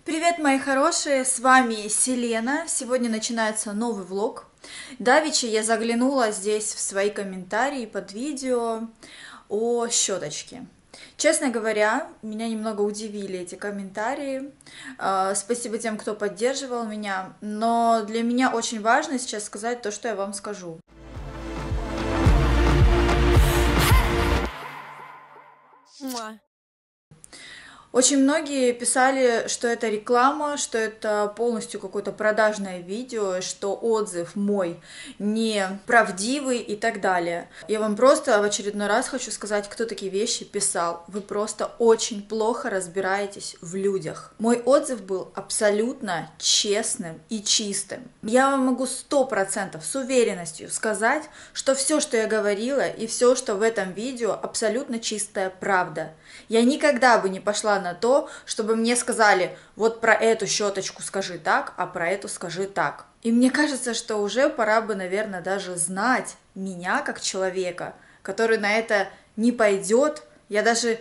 Привет, мои хорошие, с вами Селена. Сегодня начинается новый влог. Давеча я заглянула здесь в свои комментарии под видео о щеточке. Честно говоря, меня немного удивили эти комментарии. Спасибо тем, кто поддерживал меня, но для меня очень важно сейчас сказать то, что я вам скажу. Очень многие писали, что это реклама, что это полностью какое-то продажное видео, что отзыв мой неправдивый и так далее. Я вам просто в очередной раз хочу сказать, кто такие вещи писал. Вы просто очень плохо разбираетесь в людях. Мой отзыв был абсолютно честным и чистым. Я вам могу 100% с уверенностью сказать, что все, что я говорила и все, что в этом видео, абсолютно чистая правда. Я никогда бы не пошла на то, чтобы мне сказали, вот про эту щеточку скажи так, а про эту скажи так. И мне кажется, что уже пора бы, наверное, даже знать меня как человека, который на это не пойдет. Я даже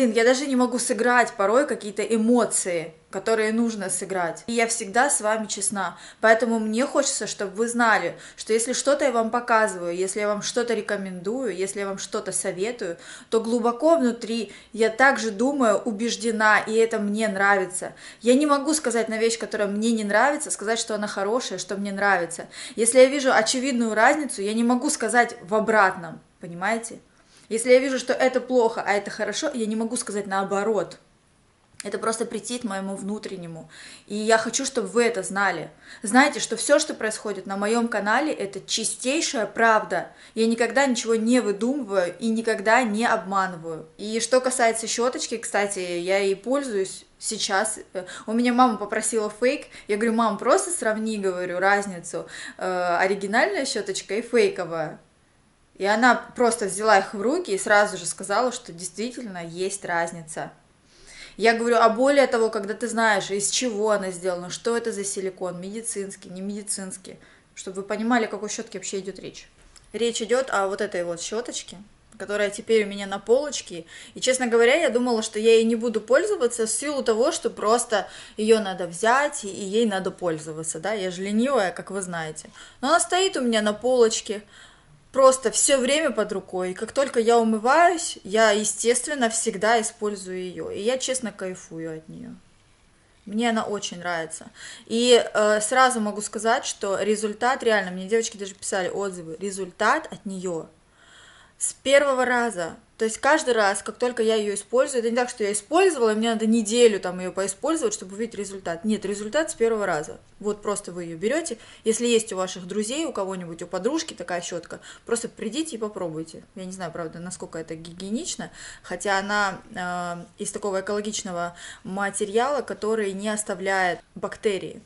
не могу сыграть порой какие-то эмоции, которые нужно сыграть. И я всегда с вами честна. Поэтому мне хочется, чтобы вы знали, что если что-то я вам показываю, если я вам что-то рекомендую, если я вам что-то советую, то глубоко внутри я также думаю, убеждена, и это мне нравится. Я не могу сказать на вещь, которая мне не нравится, сказать, что она хорошая, что мне нравится. Если я вижу очевидную разницу, я не могу сказать в обратном, понимаете? Если я вижу, что это плохо, а это хорошо, я не могу сказать наоборот. Это просто претит моему внутреннему. И я хочу, чтобы вы это знали. Знаете, что все, что происходит на моем канале, это чистейшая правда. Я никогда ничего не выдумываю и никогда не обманываю. И что касается щеточки, кстати, я ей пользуюсь сейчас. У меня мама попросила фейк. Я говорю, мам, просто сравни, говорю, разницу. Оригинальная щеточка и фейковая. И она просто взяла их в руки и сразу же сказала, что действительно есть разница. Я говорю, а более того, когда ты знаешь, из чего она сделана, что это за силикон, медицинский, не медицинский, чтобы вы понимали, о какой щетке вообще идет речь. Речь идет о вот этой вот щеточке, которая теперь у меня на полочке. И, честно говоря, я думала, что я ей не буду пользоваться в силу того, что просто ее надо взять и ей надо пользоваться, да, я же ленивая, как вы знаете. Но она стоит у меня на полочке, просто все время под рукой. И как только я умываюсь, я, естественно, всегда использую ее. И я, честно, кайфую от нее. Мне она очень нравится. И сразу могу сказать, что результат, реально, мне девочки даже писали отзывы, результат от нее с первого раза. То есть каждый раз, как только я ее использую, это не так, что я использовала, и мне надо неделю там ее поиспользовать, чтобы увидеть результат. Нет, результат с первого раза. Вот просто вы ее берете. Если есть у ваших друзей, у кого-нибудь, у подружки такая щетка, просто придите и попробуйте. Я не знаю, правда, насколько это гигиенично, хотя она из такого экологичного материала, который не оставляет бактерии,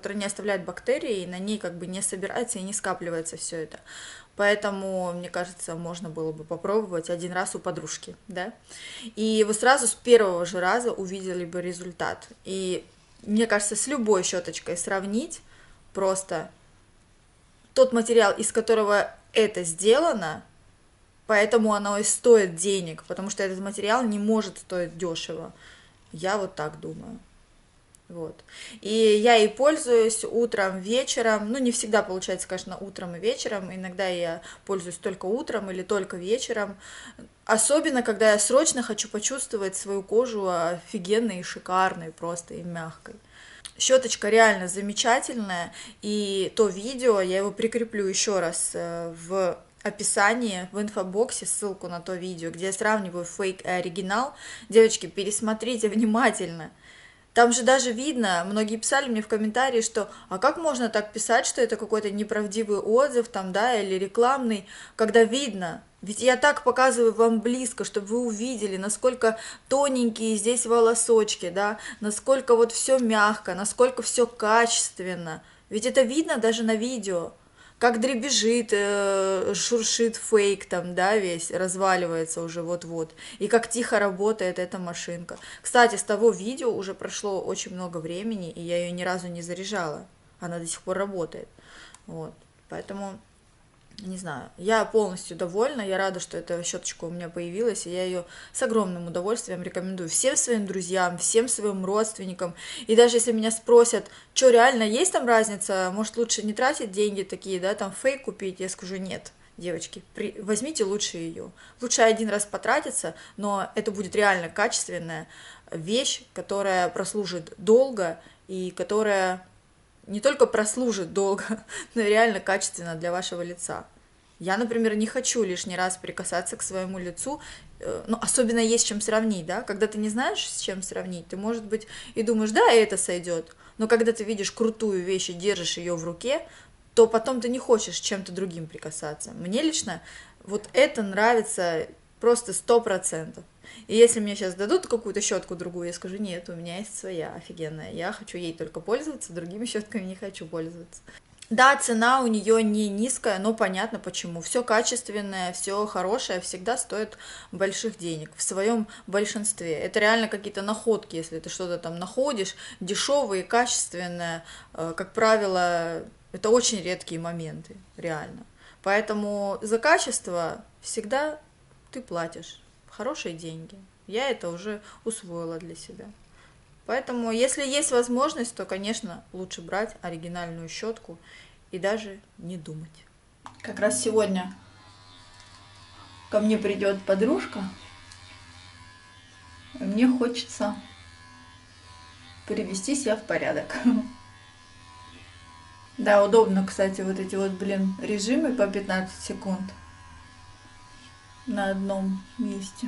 и на ней как бы не собирается и не скапливается все это. Поэтому, мне кажется, можно было бы попробовать один раз у подружки, да, и вы сразу с первого же раза увидели бы результат. И мне кажется, с любой щеточкой сравнить просто тот материал, из которого это сделано, поэтому оно и стоит денег, потому что этот материал не может стоить дешево. Я вот так думаю. Вот. И я ей пользуюсь утром, вечером, ну не всегда получается, конечно, утром и вечером, иногда я пользуюсь только утром или только вечером, особенно когда я срочно хочу почувствовать свою кожу офигенной и шикарной просто и мягкой. Щеточка реально замечательная, и то видео, я его прикреплю еще раз в описании, в инфобоксе, ссылку на то видео, где я сравниваю фейк и оригинал. Девочки, пересмотрите внимательно. Там же даже видно, многие писали мне в комментарии, что а как можно так писать, что это какой-то неправдивый отзыв там, да, или рекламный, когда видно. Ведь я так показываю вам близко, чтобы вы увидели, насколько тоненькие здесь волосочки, да, насколько вот все мягко, насколько все качественно. Ведь это видно даже на видео. Как дребезжит, шуршит фейк там, да, весь, разваливается уже вот-вот. И как тихо работает эта машинка. Кстати, с того видео уже прошло очень много времени, и я ее ни разу не заряжала. Она до сих пор работает. Вот. Поэтому Не знаю, я полностью довольна, я рада, что эта щеточка у меня появилась, и я ее с огромным удовольствием рекомендую всем своим друзьям, всем своим родственникам. И даже если меня спросят, что реально есть там разница, может лучше не тратить деньги такие, да, там фейк купить, я скажу нет. Девочки, возьмите лучше ее. Лучше один раз потратиться, но это будет реально качественная вещь, которая прослужит долго и которая не только прослужит долго, но и реально качественно для вашего лица. Я, например, не хочу лишний раз прикасаться к своему лицу, ну, особенно есть с чем сравнить, да, когда ты не знаешь, с чем сравнить, ты, может быть, и думаешь, да, это сойдет, но когда ты видишь крутую вещь и держишь ее в руке, то потом ты не хочешь чем-то другим прикасаться. Мне лично вот это нравится просто 100%. И если мне сейчас дадут какую-то щетку другую, я скажу, нет, у меня есть своя офигенная, я хочу ей только пользоваться, другими щетками не хочу пользоваться. Да, цена у нее не низкая, но понятно почему. Все качественное, все хорошее всегда стоит больших денег в своем большинстве. Это реально какие-то находки, если ты что-то там находишь, дешевое и качественное, как правило, это очень редкие моменты, реально. Поэтому за качество всегда ты платишь хорошие деньги. Я это уже усвоила для себя. Поэтому, если есть возможность, то, конечно, лучше брать оригинальную щетку и даже не думать. Как раз сегодня ко мне придет подружка, и мне хочется привести себя в порядок. Да, удобно, кстати, вот эти вот, режимы по 15 секунд на одном месте.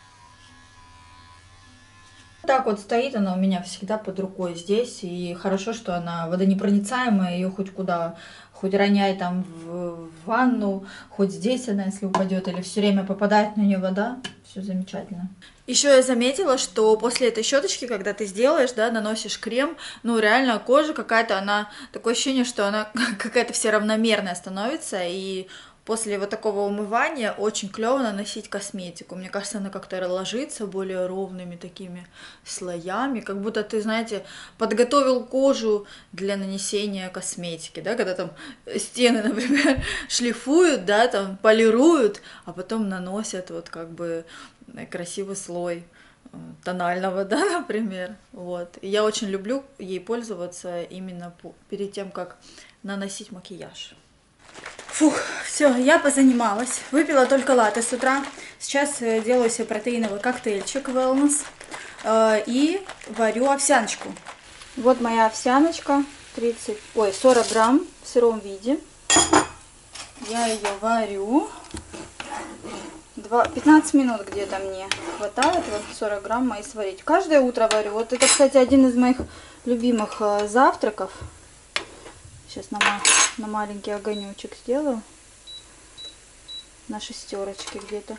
Так вот стоит она у меня всегда под рукой здесь, и хорошо, что она водонепроницаемая, ее хоть куда, хоть роняй там в ванну, хоть здесь она, если упадет, или все время попадает на нее вода, все замечательно. Еще я заметила, что после этой щеточки, когда ты сделаешь, да, наносишь крем, ну реально кожа какая-то, она, такое ощущение, что она какая-то вся равномерная становится, и после вот такого умывания очень клево наносить косметику. Мне кажется, она как-то ложится более ровными такими слоями, как будто ты, знаете, подготовил кожу для нанесения косметики, да, когда там стены, например, шлифуют, да, там полируют, а потом наносят вот как бы красивый слой тонального, да, например, вот. И я очень люблю ей пользоваться именно перед тем, как наносить макияж. Фух, все, я позанималась, выпила только латте с утра, сейчас делаю себе протеиновый коктейльчик Wellness и варю овсяночку. Вот моя овсяночка, 40 грамм в сыром виде, я ее варю, 15 минут где-то мне хватает, вот 40 грамм мои сварить. Каждое утро варю, вот это, кстати, один из моих любимых завтраков. Сейчас на маленький огонечек сделаю. На 6 где-то.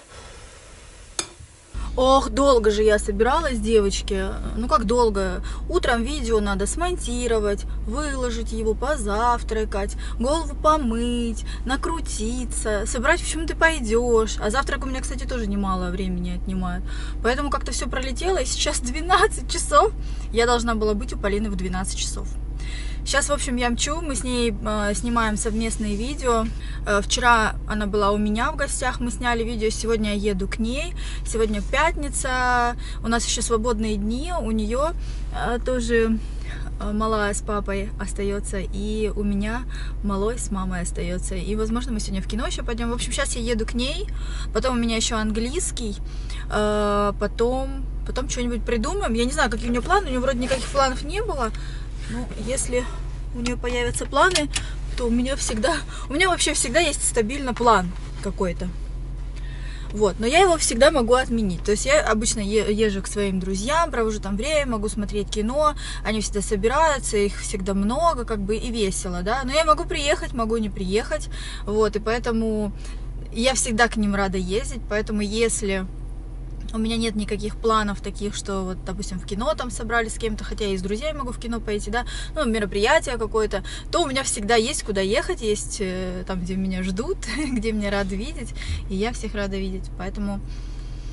Ох, долго же я собиралась, девочки. Ну как долго? Утром видео надо смонтировать, выложить его, позавтракать, голову помыть, накрутиться, собрать, в чем ты пойдешь. А завтрак у меня, кстати, тоже немало времени отнимает. Поэтому как-то все пролетело, и сейчас 12 часов. Я должна была быть у Полины в 12 часов. Сейчас, в общем, я мчу, мы с ней снимаем совместные видео. Вчера она была у меня в гостях, мы сняли видео, сегодня я еду к ней. Сегодня пятница, у нас еще свободные дни, у нее тоже малая с папой остается, и у меня малой с мамой остается. И, возможно, мы сегодня в кино еще пойдем. В общем, сейчас я еду к ней, потом у меня еще английский, потом что-нибудь придумаем. Я не знаю, какие у нее планы, у нее вроде никаких планов не было. Ну, если у нее появятся планы, то у меня вообще всегда есть стабильно план какой-то. Вот, но я его всегда могу отменить. То есть я обычно езжу к своим друзьям, провожу там время, могу смотреть кино, они всегда собираются, их всегда много, как бы и весело, да. Но я могу приехать, могу не приехать, вот, и поэтому я всегда к ним рада ездить, поэтому если у меня нет никаких планов таких, что вот, допустим, в кино там собрались с кем-то, хотя я и с друзьями могу в кино пойти, да, ну, мероприятие какое-то, то у меня всегда есть куда ехать, есть там, где меня ждут, где меня рады видеть, и я всех рада видеть, поэтому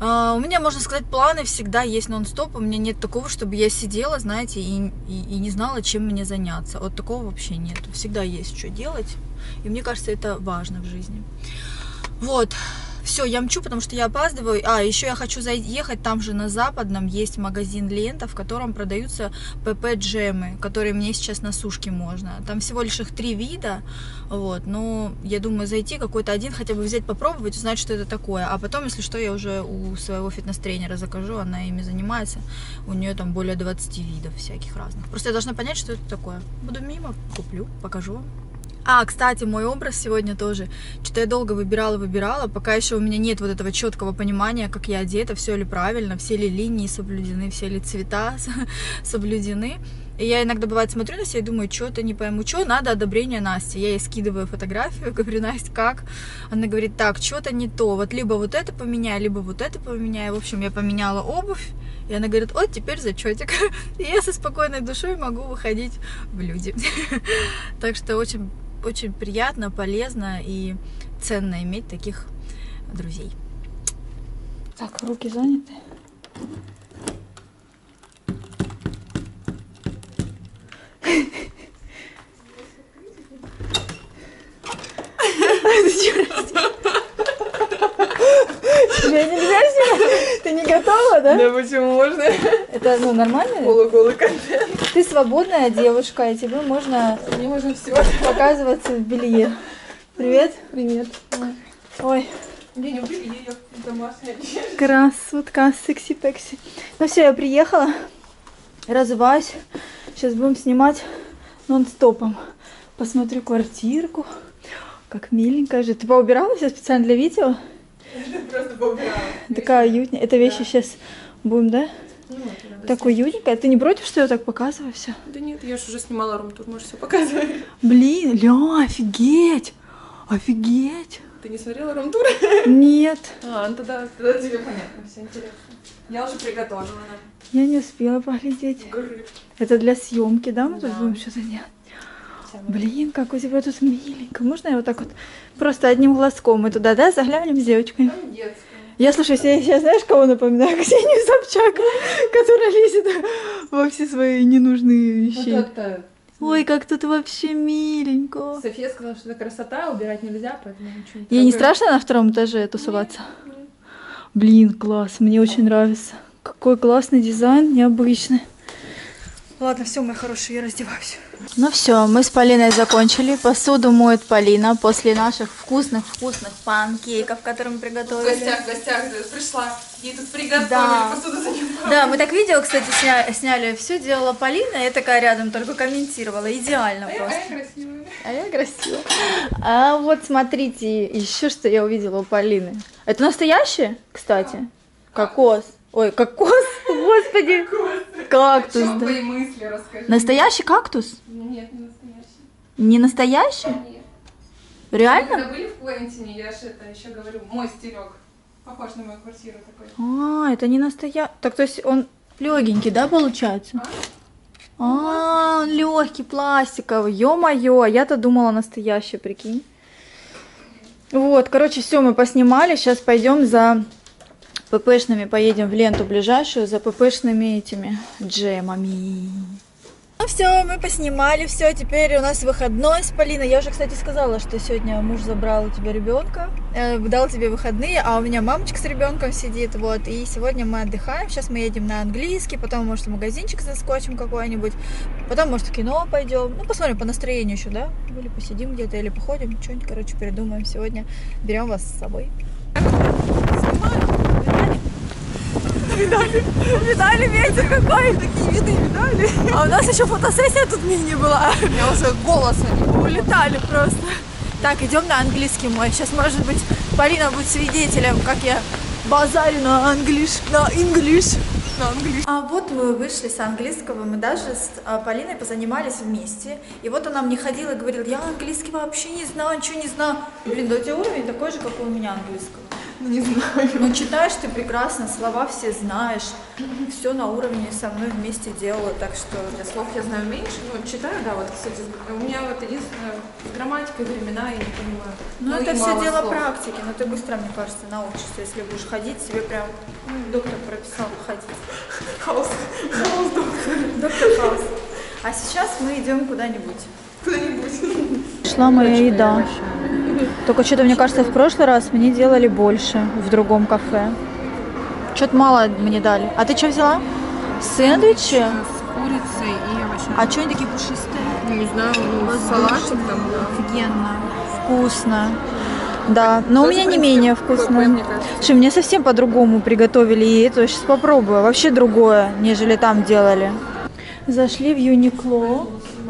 У меня, можно сказать, планы всегда есть нон-стоп. У меня нет такого, чтобы я сидела, знаете, и не знала, чем мне заняться. Вот такого вообще нет. Всегда есть что делать. И мне кажется, это важно в жизни. Вот. Все, я мчу, потому что я опаздываю. Еще я хочу заехать, там же на Западном есть магазин Лента, в котором продаются ПП-джемы, которые мне сейчас на сушке можно. Там всего лишь их 3 вида, вот, но я думаю зайти какой-то один, хотя бы взять, попробовать, узнать, что это такое. А потом, если что, я уже у своего фитнес-тренера закажу, она ими занимается. У нее там более 20 видов всяких разных. Просто я должна понять, что это такое. Буду мимо, куплю, покажу вам. Кстати, мой образ сегодня тоже. Что-то я долго выбирала, пока еще у меня нет вот этого четкого понимания, как я одета, все ли правильно, все ли линии соблюдены, все ли цвета соблюдены. И я иногда, бывает, смотрю на себя и думаю, что-то не пойму, что надо одобрение Насти. Я ей скидываю фотографию, говорю, Настя, как? Она говорит, так, что-то не то, вот либо вот это поменяй, либо вот это поменяй. В общем, я поменяла обувь, и она говорит, вот теперь зачетик. И я со спокойной душой могу выходить в люди. Так что очень приятно, полезно и ценно иметь таких друзей. Так, руки заняты. Тебя нельзя снимать? Ты не готова, да? Да почему можно? Это, нормально? Полуголый контент. Ты свободная девушка, и тебе можно все показываться в белье. Привет. Привет. Ой. Я не в белье, я в домашней одежде. Красотка, секси-пекси. Ну все, я приехала, разуваюсь. Сейчас будем снимать нон-стопом. Посмотрю квартирку. Как миленькая же. Ты поубирала все специально для видео? Просто поубирала. Такая уютная. Это вещи сейчас будем, да? Так уютненько. Ты не против, что я так показываю все? Да нет, я же уже снимала рум-тур, можешь все показывать. Блин, Ля, офигеть! Офигеть! Ты не смотрела рум-тур? Нет. Ну тогда тебе понятно, все интересно. Я уже приготовила. Я не успела поглядеть. Это для съемки, да? Мы тут будем что-то делать. Блин, как у тебя тут миленько. Можно я вот так вот просто одним глазком мы туда, да, заглянем с девочками? Там детская. Я, слушай, сейчас знаешь, кого напоминаю? Ксению Собчак, которая лезет во все свои ненужные вещи. Ой, как тут вообще миленько. София сказала, что это красота, убирать нельзя, поэтому ничего не. Ей не страшно на втором этаже тусоваться? Нет. Блин, класс, мне очень нравится. Какой классный дизайн, необычный. Ладно, все, мои хорошие, я раздеваюсь. Ну все, мы с Полиной закончили. Посуду моет Полина после наших вкусных панкейков, которые мы приготовили. В гостях пришла, ей тут приготовили, да. Посуду занимала. Да, мы так видео, кстати, сняли. Все делала Полина, я такая рядом только комментировала. Идеально просто. А я красивая. А я красивая. А вот смотрите, еще что я увидела у Полины. Это настоящее, кстати? Да. Кокос. Ой, кокос, господи. Кактус, да. Твои мысли расскажи. Настоящий кактус? Нет, не настоящий. Не настоящий? Нет. Реально? Мы когда были в Квентине, я же это еще говорю, мой стерег. Похож на мою квартиру такой. Это не настоящий. Так, то есть он легенький, да, получается? Он легкий, пластиковый. Ё-моё, я-то думала настоящий, прикинь. Вот, короче, все, мы поснимали. Сейчас пойдем за ППшными, поедем в Ленту ближайшую, за ППшными этими джемами. Ну все, мы поснимали, все, теперь у нас выходной с Полиной. Я уже, кстати, сказала, что сегодня муж забрал у тебя ребенка, дал тебе выходные, а у меня мамочка с ребенком сидит, вот, и сегодня мы отдыхаем. Сейчас мы едем на английский, потом, может, в магазинчик заскочим какой-нибудь, потом, может, в кино пойдем, ну, посмотрим по настроению еще, да, или посидим где-то, или походим, что-нибудь, короче, передумаем сегодня, берем вас с собой. Видали ветер какой? Такие виды видали? А у нас еще фотосессия тут мини была. Я уже голоса не помню. Улетали просто. Так, идем на английский мой. Сейчас, может быть, Полина будет свидетелем, как я базарю на English. А вот мы вышли с английского, мы даже с Полиной позанимались вместе. И вот она мне ходила и говорила, я английский вообще не знаю, ничего не знаю. Блин, да у тебя уровень такой же, как у меня английского. Ну, не знаю. Ну, читаешь ты прекрасно, слова все знаешь, все на уровне со мной вместе делала, так что... Для слов я знаю меньше, но читаю, да, вот, кстати, у меня вот единственное, с грамматикой времена я не понимаю. Ну, это все дело слов. практики, но ты быстро, мне кажется, научишься, если будешь ходить, тебе прям доктор прописал ходить. Хаус доктор. Доктор Хаус. А сейчас мы идем куда-нибудь. Куда-нибудь. Шла моя еда. Только что-то, мне кажется, в прошлый раз мне делали больше в другом кафе. Что-то мало мне дали. А ты что взяла? Сэндвичи? С курицей и овощами. А что они такие пушистые? Не знаю, ну, салатик там, да. Офигенно. Вкусно. Да, но у меня не в принципе, менее какой, вкусно. мне кажется. Слушай, мне совсем по-другому приготовили, и это сейчас попробую. Вообще другое, нежели там делали. Зашли в Юникло.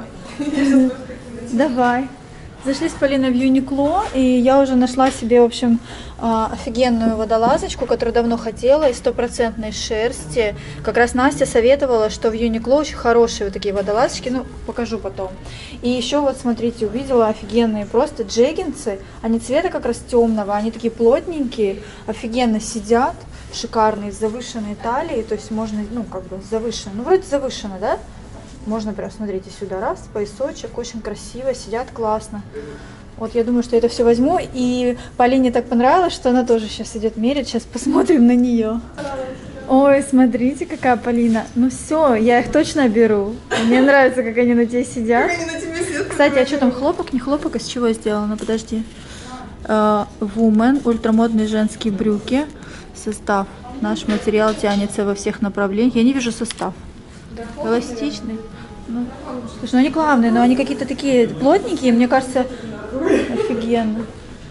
Давай. Зашли с Полиной в Юникло, и я уже нашла себе, в общем, офигенную водолазочку, которую давно хотела, из 100% шерсти. Как раз Настя советовала, что в Юникло очень хорошие вот такие водолазочки, ну, покажу потом. И еще вот, смотрите, увидела офигенные просто джеггинсы, они цвета как раз темного, они такие плотненькие, офигенно сидят, шикарные, с завышенной талией, то есть можно, ну, как бы завышенно, ну, вроде завышенно, да? Можно прям, смотрите, сюда раз, поясочек, очень красиво, сидят классно. Вот я думаю, что это все возьму. И Полине так понравилось, что она тоже сейчас идет мерить. Сейчас посмотрим на нее. Ой, смотрите, какая Полина. Ну все, я их точно беру. Мне нравится, как они на тебе сидят. Кстати, а что там, хлопок, не хлопок, из чего сделано? Подожди. Woman, ультрамодные женские брюки. Состав. Наш материал тянется во всех направлениях. Я не вижу состав. Эластичный. Ну, слушай, ну они главные, но они какие-то такие плотненькие, мне кажется, офигенно.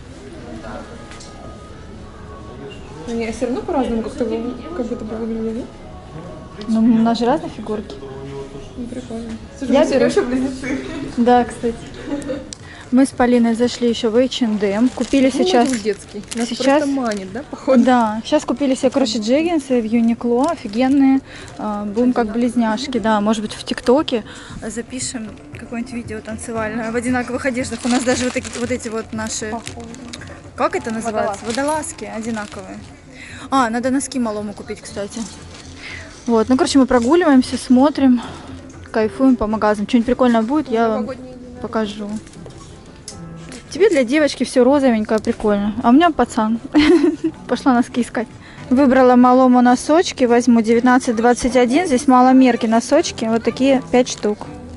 Не, все равно по-разному как будто бы выглядели. Ну, у нас же разные фигурки. Ну, прикольно. Слушай, Я мы беру. Сережа близнецы. Да, кстати. Мы с Полиной зашли еще в H&M, купили сейчас... детский. Нас Сейчас- просто манит, да, походу? Да, сейчас купили себе, короче, джеггинсы в Юникло, офигенные, будем как близняшки, да, может быть в ТикТоке запишем какое-нибудь видео танцевальное в одинаковых одеждах, у нас даже вот эти вот наши, как это называется, водолазки одинаковые. А, надо носки малому купить, кстати. Вот, ну, короче, мы прогуливаемся, смотрим, кайфуем по магазинам, что-нибудь прикольное будет, я вам покажу. Тебе для девочки все розовенькое, прикольно. А у меня пацан. Пошла носки искать. Выбрала малому носочки. Возьму 19-21. Здесь маломерки носочки. Вот такие 5 штук.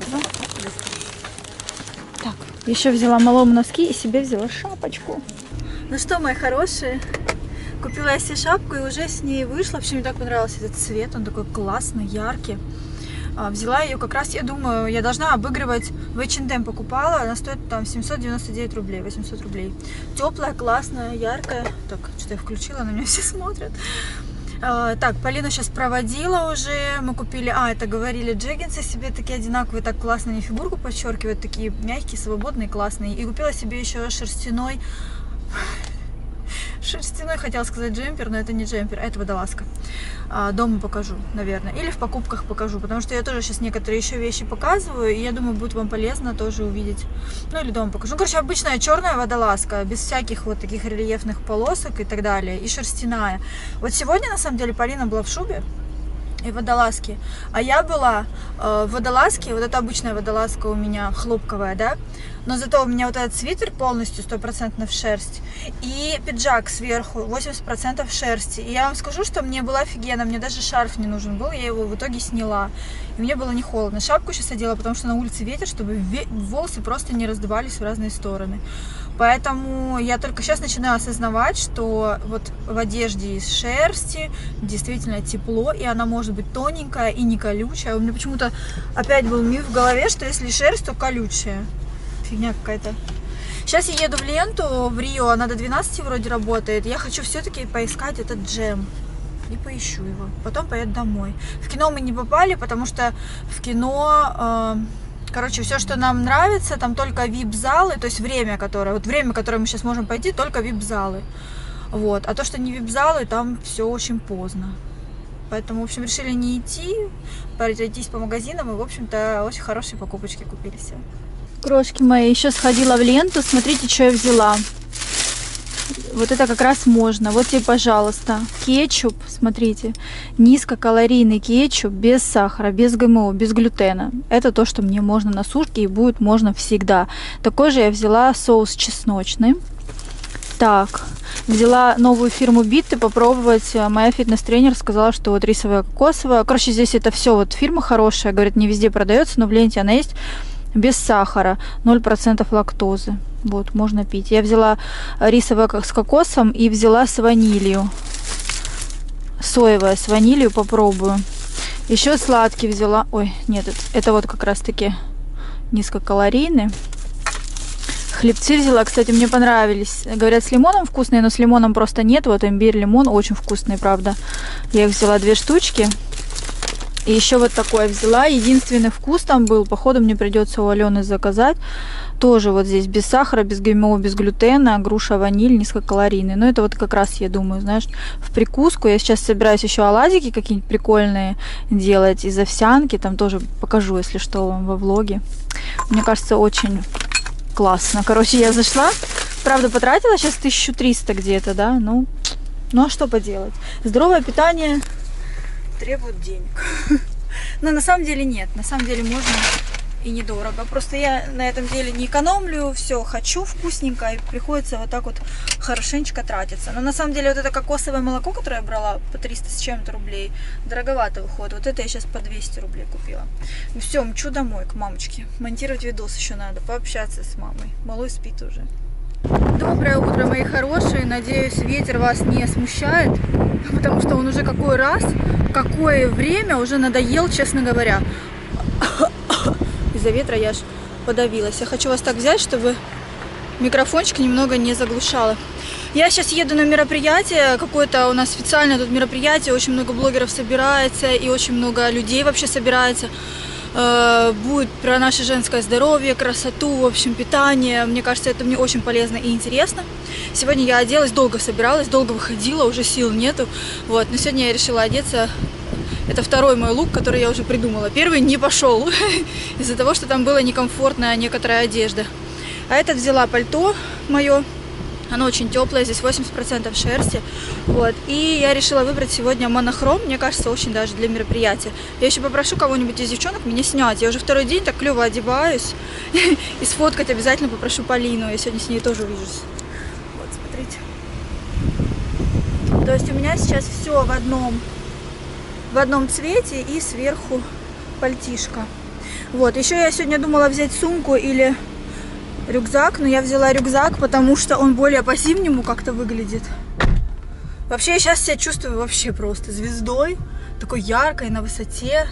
Так, еще взяла малому носки и себе взяла шапочку. Ну что, мои хорошие, купила я себе шапку и уже с ней вышла. Вообще мне так понравился этот цвет. Он такой классный, яркий. Взяла ее как раз, я думаю, я должна обыгрывать, в H&M покупала, она стоит там 799 рублей, 800 рублей. Теплая, классная, яркая. Так, что-то я включила, на меня все смотрят. Так, Полина сейчас проводила уже, мы купили, это говорили, джеггинсы себе такие одинаковые, так классно, они фигурку подчеркивают, такие мягкие, свободные, классные. И купила себе еще шерстяной, хотела сказать джемпер, но это не джемпер, а это водолазка. Дома покажу, наверное, или в покупках покажу, потому что я тоже сейчас некоторые еще вещи показываю, и я думаю, будет вам полезно тоже увидеть. Ну или дома покажу. Ну, короче, обычная черная водолазка, без всяких вот таких рельефных полосок и так далее, и шерстяная. Вот сегодня, на самом деле, Полина была в шубе и водолазки, а я была в водолазке, вот это обычная водолазка у меня хлопковая, да, но зато у меня вот этот свитер полностью 100% шерсть и пиджак сверху 80% шерсти. И я вам скажу, что мне было офигенно, мне даже шарф не нужен был, я его в итоге сняла, и мне было не холодно. Шапку сейчас одела, потому что на улице ветер, чтобы волосы просто не раздувались в разные стороны. Поэтому я только сейчас начинаю осознавать, что вот в одежде из шерсти действительно тепло, и она может быть тоненькая и не колючая. У меня почему-то опять был миф в голове, что если шерсть, то колючая. Фигня какая-то. Сейчас я еду в Ленту, в Рио, она до 12 вроде работает. Я хочу все-таки поискать этот джем. И поищу его. Потом поеду домой. В кино мы не попали, потому что в кино... Короче, все, что нам нравится, там только VIP-залы, то есть время, которое мы сейчас можем пойти, только VIP-залы. Вот. А то, что не VIP-залы, там все очень поздно. Поэтому, в общем, решили не идти, пройтись по магазинам, и, в общем-то, очень хорошие покупочки купили себе. Крошки мои, еще сходила в Ленту, смотрите, что я взяла. вот это как раз можно. Вот тебе, пожалуйста, кетчуп, смотрите, низкокалорийный кетчуп без сахара, без ГМО, без глютена. Это то, что мне можно на сушке и будет можно всегда. Такой же я взяла соус чесночный. Так, взяла новую фирму Биты попробовать. Моя фитнес-тренер сказала, что вот рисовая, кокосовая. Короче, здесь это все вот фирма хорошая. Говорит, не везде продается, но в ленте она есть. Без сахара, 0% лактозы. Вот, можно пить. Я взяла рисовая с кокосом и взяла с ванилью. Соевая с ванилью попробую. Еще сладкий взяла. Ой, нет, это вот как раз таки низкокалорийный. Хлебцы взяла, кстати, мне понравились. Говорят, с лимоном вкусные, но с лимоном просто нет. Вот имбирь, лимон, очень вкусные, правда. Я их взяла 2 штучки. И еще вот такое взяла. Единственный вкус там был. Походу мне придется у Алены заказать. Тоже вот здесь без сахара, без ГМО, без глютена. Груша, ваниль, низкокалорийный. Но это вот как раз, я думаю, знаешь, в прикуску. Я сейчас собираюсь еще оладики какие-нибудь прикольные делать из овсянки. Там тоже покажу, если что, вам во влоге. Мне кажется, очень классно. Короче, я зашла. Правда, потратила сейчас 1300 где-то, да? Ну, а что поделать? Здоровое питание требует денег. Но на самом деле нет. На самом деле можно и недорого. Просто я на этом деле не экономлю. Все хочу вкусненько. И приходится вот так вот хорошенечко тратиться. Но на самом деле вот это кокосовое молоко, которое я брала по 300 с чем-то рублей, дороговато выходит. Вот это я сейчас по 200 рублей купила. Ну все, мчу домой к мамочке. Монтировать видос еще надо. Пообщаться с мамой. Малой спит уже. Доброе утро, мои хорошие. Надеюсь, ветер вас не смущает, потому что он уже какое время уже надоел, честно говоря. Из-за ветра я аж подавилась. Я хочу вас так взять, чтобы микрофончик немного не заглушало. Я сейчас еду на мероприятие, какое-то у нас официальное тут мероприятие, очень много блогеров собирается и очень много людей вообще собирается. Будет про наше женское здоровье, красоту, в общем, питание. Мне кажется, это мне очень полезно и интересно. Сегодня я оделась, долго собиралась, долго выходила, уже сил нету. Вот, но сегодня я решила одеться. Это второй мой лук, который я уже придумала. Первый не пошел из-за того, что там была некомфортная некоторая одежда. А этот взяла пальто мое. Оно очень теплое, здесь 80% шерсти. Вот. И я решила выбрать сегодня монохром. Мне кажется, очень даже для мероприятия. Я еще попрошу кого-нибудь из девчонок меня снять. Я уже второй день так клево одеваюсь. И сфоткать обязательно попрошу Полину. Я сегодня с ней тоже увижусь. Вот, смотрите. То есть у меня сейчас все в одном цвете и сверху пальтишко. Вот. Еще я сегодня думала взять сумку или рюкзак, но я взяла рюкзак, потому что он более по-зимнему как-то выглядит. Вообще, я сейчас себя чувствую вообще просто звездой, такой яркой, на высоте.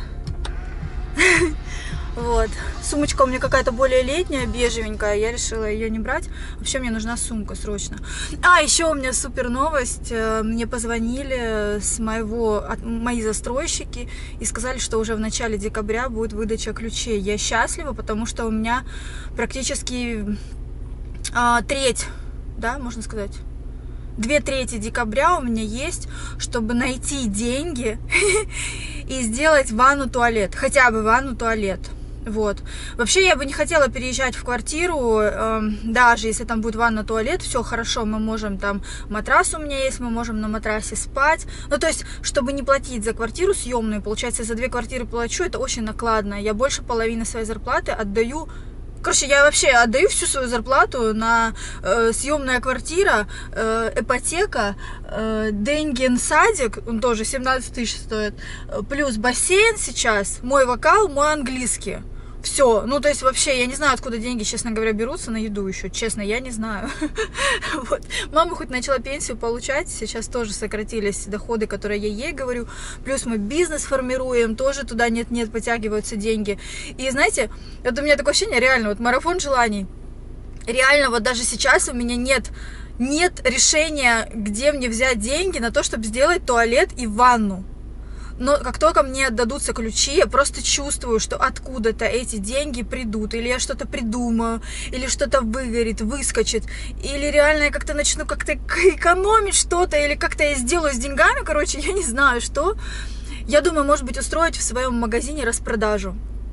Вот. Сумочка у меня какая-то более летняя, бежевенькая, я решила ее не брать. Вообще, мне нужна сумка срочно. А, еще у меня супер новость. Мне позвонили с мои застройщики и сказали, что уже в начале декабря будет выдача ключей. Я счастлива, потому что у меня практически треть, да, можно сказать, 2/3 декабря у меня есть, чтобы найти деньги и сделать ванну-туалет, хотя бы ванну-туалет. Вот. Вообще я бы не хотела переезжать в квартиру, даже если там будет ванна-туалет, все хорошо, мы можем там, матрас у меня есть, мы можем на матрасе спать. Ну, то есть, чтобы не платить за квартиру съемную, получается, за 2 квартиры плачу, это очень накладно. Я больше половины своей зарплаты отдаю. Короче, я вообще отдаю всю свою зарплату на съемная квартира, ипотека, Денген садик, он тоже 17 тысяч стоит, плюс бассейн сейчас, мой вокал, мой английский. Все, ну то есть вообще я не знаю, откуда деньги, честно говоря, берутся на еду еще, честно, я не знаю. Вот. Мама хоть начала пенсию получать, сейчас тоже сократились доходы, которые я ей говорю, плюс мы бизнес формируем, тоже туда нет-нет потягиваются деньги. И знаете, вот у меня такое ощущение, реально, вот марафон желаний, реально вот даже сейчас у меня нет решения, где мне взять деньги на то, чтобы сделать туалет и ванну. Но как только мне отдадутся ключи, я просто чувствую, что откуда-то эти деньги придут. Или я что-то придумаю, или что-то выгорит, выскочит. Или реально я как-то начну как-то экономить что-то, или как-то я сделаю с деньгами, короче, я не знаю что. Я думаю, может быть, устроить в своем магазине распродажу.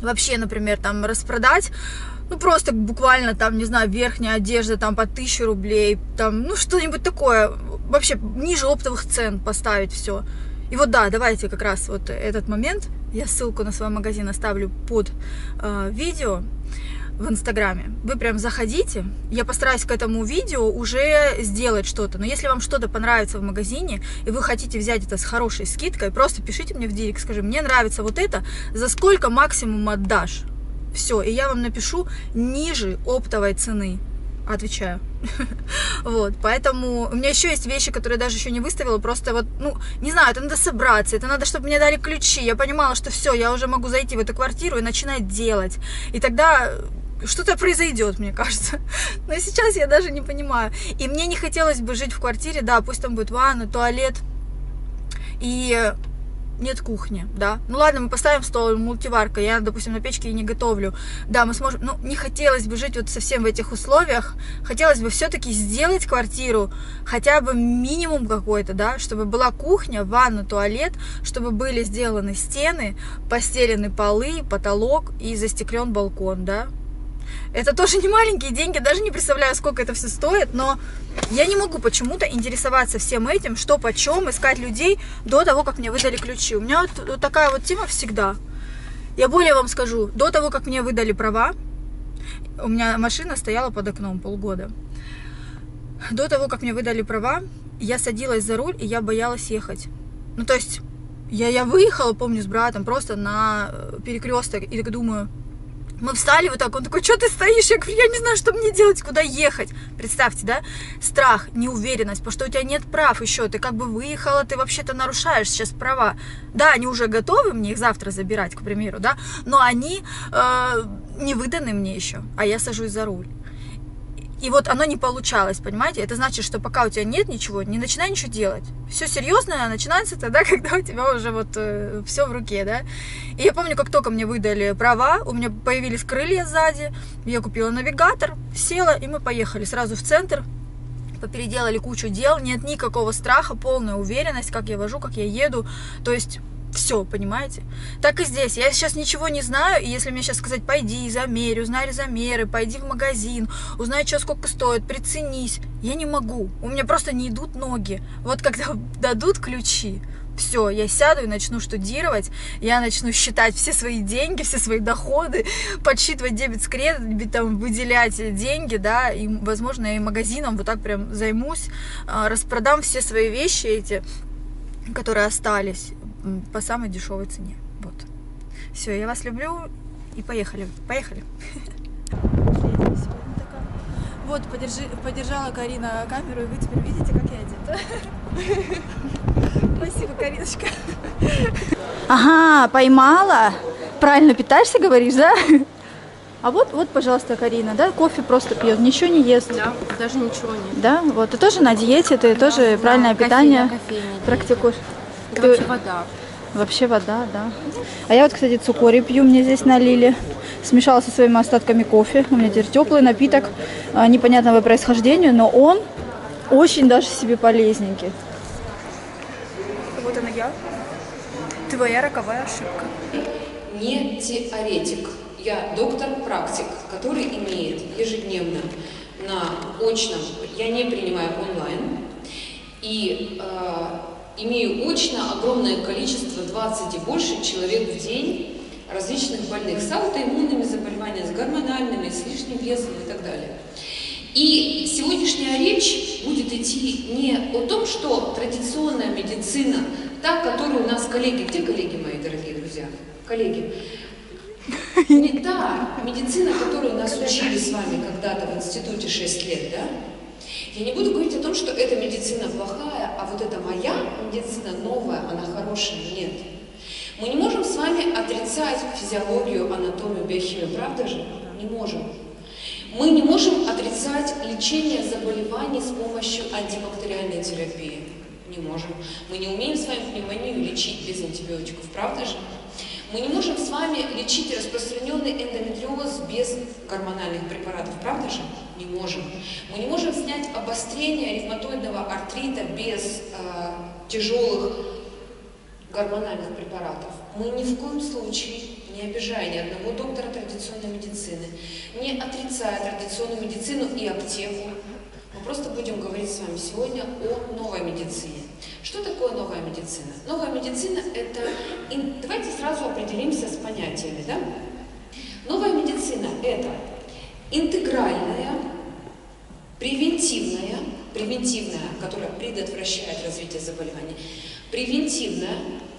вообще, например, там распродать, ну, просто буквально там, не знаю, верхняя одежда там по 1000 рублей, там, ну, что-нибудь такое, вообще ниже оптовых цен поставить все. И вот да, давайте как раз вот этот момент, я ссылку на свой магазин оставлю под видео в Инстаграме. Вы прям заходите, я постараюсь к этому видео уже сделать что-то. Но если вам что-то понравится в магазине, и вы хотите взять это с хорошей скидкой, просто пишите мне в директ, скажи, мне нравится вот это, за сколько максимум отдашь? Все, и я вам напишу ниже оптовой цены. Отвечаю. Вот, поэтому у меня еще есть вещи, которые я даже еще не выставила, просто вот, ну, не знаю, это надо собраться, это надо, чтобы мне дали ключи, я понимала, что все, я уже могу зайти в эту квартиру и начинать делать, и тогда что-то произойдет, мне кажется, но сейчас я даже не понимаю, и мне не хотелось бы жить в квартире, да, пусть там будет ванна, туалет, и нет кухни, да, ну ладно, мы поставим стол, мультиварка, я, допустим, на печке и не готовлю, да, мы сможем, ну, не хотелось бы жить вот совсем в этих условиях, хотелось бы все-таки сделать квартиру, хотя бы минимум какой-то, да, чтобы была кухня, ванна, туалет, чтобы были сделаны стены, постелены полы, потолок и застеклен балкон, да. Это тоже не маленькие деньги, даже не представляю, сколько это все стоит, но я не могу почему-то интересоваться всем этим, что почем, искать людей до того, как мне выдали ключи. У меня вот такая вот тема всегда. Я более вам скажу, до того, как мне выдали права, у меня машина стояла под окном полгода. До того, как мне выдали права, я садилась за руль, и я боялась ехать. Ну, то есть, я выехала, помню, с братом просто на перекресток, и так думаю... Мы встали вот так, он такой, что ты стоишь? Я говорю, я не знаю, что мне делать, куда ехать. Представьте, да, страх, неуверенность, потому что у тебя нет прав еще, ты как бы выехала, ты вообще-то нарушаешь сейчас права. Да, они уже готовы мне их завтра забирать, к примеру, да, но они не выданы мне еще, а я сажусь за руль. И вот оно не получалось, понимаете? Это значит, что пока у тебя нет ничего, не начинай ничего делать. Все серьезное начинается тогда, когда у тебя уже вот все в руке, да? И я помню, как только мне выдали права, у меня появились крылья сзади, я купила навигатор, села, и мы поехали сразу в центр, попеределали кучу дел, нет никакого страха, полная уверенность, как я вожу, как я еду, то есть... Все, понимаете? Так и здесь. Я сейчас ничего не знаю, и если мне сейчас сказать, пойди, замерь, узнай замеры, пойди в магазин, узнай, что сколько стоит, приценись, я не могу. У меня просто не идут ноги. Вот когда дадут ключи, все, я сяду и начну штудировать, я начну считать все свои деньги, все свои доходы, подсчитывать дебет с кредит, там, выделять деньги, да, и, возможно, я и магазином вот так прям займусь, распродам все свои вещи эти, которые остались, по самой дешевой цене. Вот. Все, я вас люблю и поехали. Поехали. Вот, подержала Карина камеру, и вы теперь видите, как я одета. Спасибо, Кариночка. Ага, поймала. Правильно питаешься, говоришь, да? А вот, пожалуйста, Карина, да, кофе просто пьет, ничего не ест. Да, даже ничего нет. Да, вот, ты тоже на диете, ты тоже правильное питание практикуешь. Это вообще вода. Вообще вода, да. А я вот, кстати, цукорий пью, мне здесь налили. Смешала со своими остатками кофе. У меня теперь теплый напиток непонятного происхождения, но он очень даже себе полезненький. Вот она я. Твоя роковая ошибка. Не теоретик. Я доктор-практик, который имеет ежедневно на очном, я не принимаю онлайн, и имею очно огромное количество, 20 и больше человек в день, различных больных с аутоиммунными заболеваниями, с гормональными, с лишним весом и так далее. И сегодняшняя речь будет идти не о том, что традиционная медицина, та, которую у нас коллеги, где коллеги мои дорогие друзья, коллеги, не та медицина, которую нас учили с вами когда-то в институте 6 лет, да? Я не буду говорить о том, что эта медицина плохая, а вот эта моя медицина новая, она хорошая. Нет. Мы не можем с вами отрицать физиологию, анатомию, биохимию, правда же? Не можем. Мы не можем отрицать лечение заболеваний с помощью антибактериальной терапии. Не можем. Мы не умеем с вами пневмонию лечить без антибиотиков, правда же? Мы не можем с вами лечить распространенный эндометриоз без гормональных препаратов, правда же? Не можем. Мы не можем снять обострение ревматоидного артрита без тяжелых гормональных препаратов. Мы ни в коем случае не не обижая ни одного доктора традиционной медицины, не отрицая традиционную медицину и аптеку. Мы просто будем говорить с вами сегодня о новой медицине. Что такое новая медицина? Новая медицина – это… Давайте сразу определимся с понятиями. Да? Новая медицина – это интегральная, превентивная, которая предотвращает развитие заболеваний, превентивная,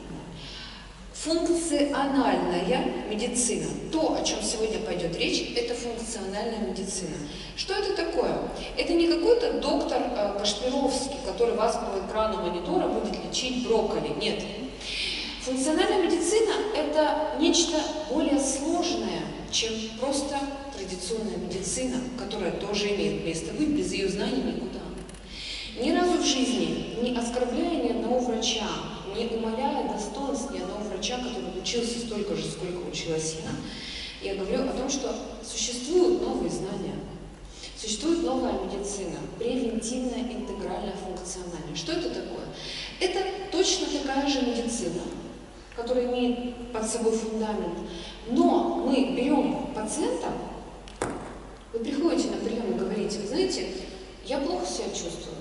функциональная медицина. То, о чем сегодня пойдет речь, это функциональная медицина. Что это такое? Это не какой-то доктор Кашпировский, который вас по экрану монитора будет лечить брокколи. Нет. Функциональная медицина – это нечто более сложное, чем просто традиционная медицина, которая тоже имеет место быть, без ее знаний никуда. Ни разу в жизни, не оскорбляя ни одного врача, не умаляя достоинств ни одного врача, который учился столько же, сколько училась я говорю о том, что существуют новые знания, существует новая медицина, превентивная, интегральная, функциональная. Что это такое? Это точно такая же медицина, которая имеет под собой фундамент, но мы берем пациента, вы приходите на прием и говорите, вы знаете, я плохо себя чувствую.